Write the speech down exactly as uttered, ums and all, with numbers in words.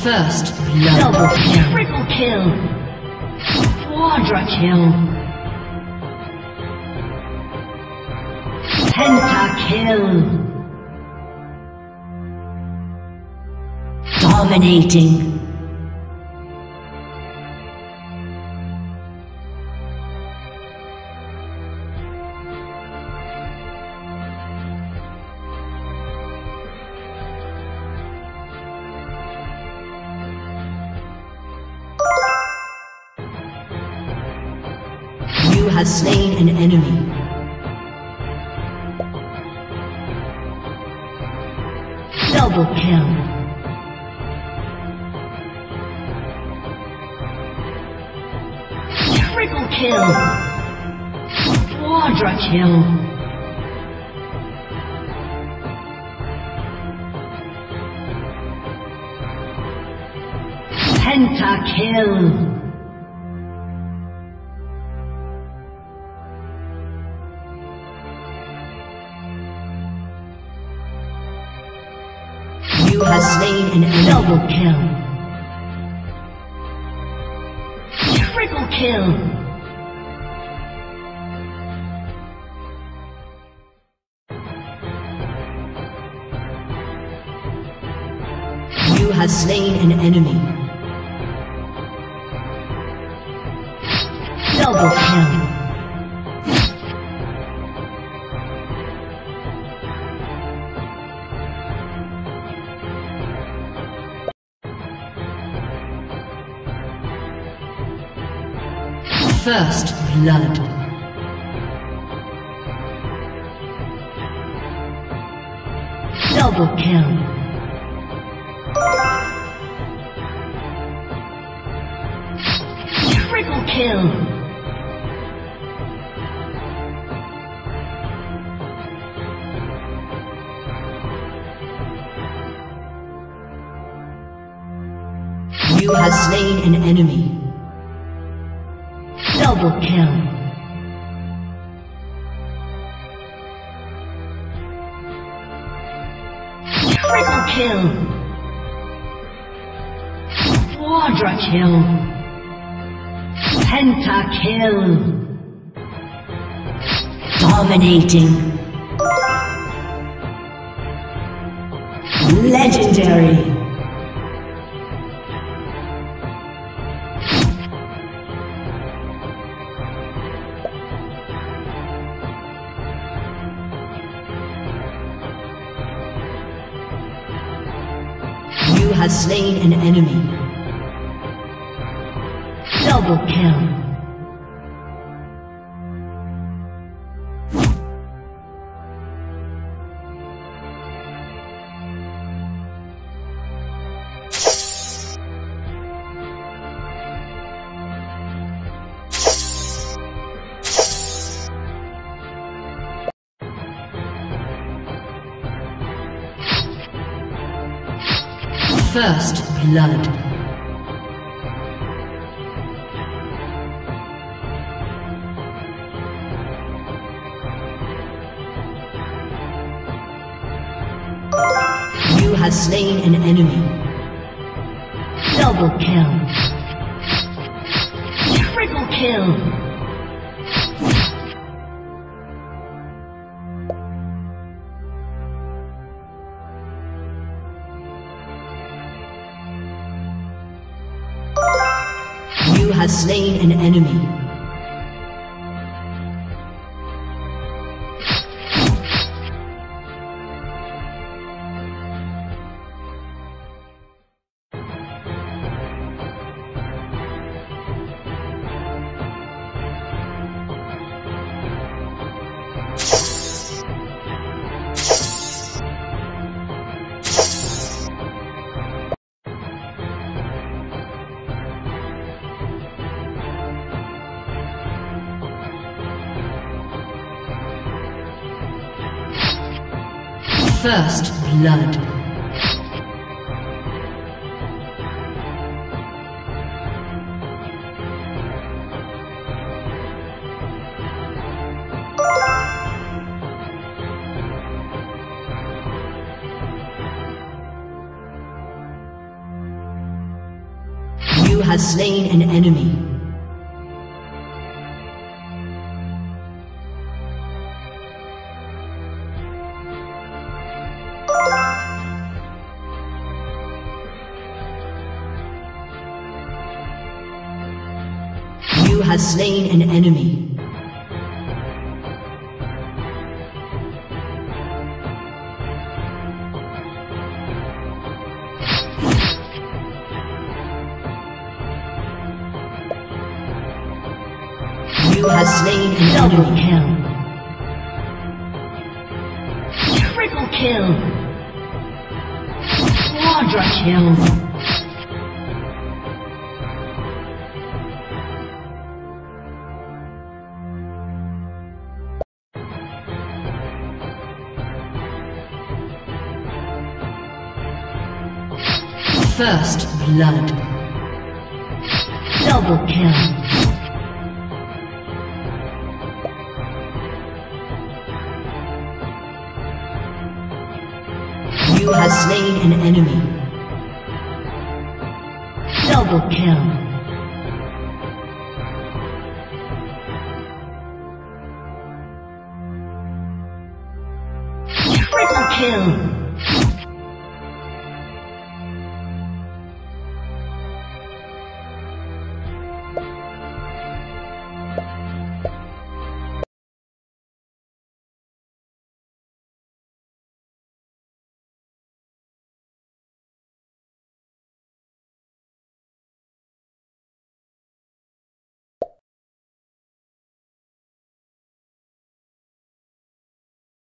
First blood. Double kill. Triple kill. Quadra kill. Pentakill. Dominating. You have slain an enemy. Double kill. Triple kill. Quadra kill. Pentakill. You have slain an enemy. Double kill. Triple kill. You have slain an enemy. Double kill. First blood. Double kill. Triple kill. You have slain an enemy. Double kill. Triple kill. Quadra kill. Pentakill. Dominating. Legendary. You have slain an enemy. Double kill. First blood. You have slain an enemy. Double kill. Triple kill. You have slain an enemy. First blood. have slain an enemy. You have slain an enemy. You have slain an double kill. Triple kill. Quadra kill. First blood. Double kill. You have slain an enemy. Double kill. Triple kill.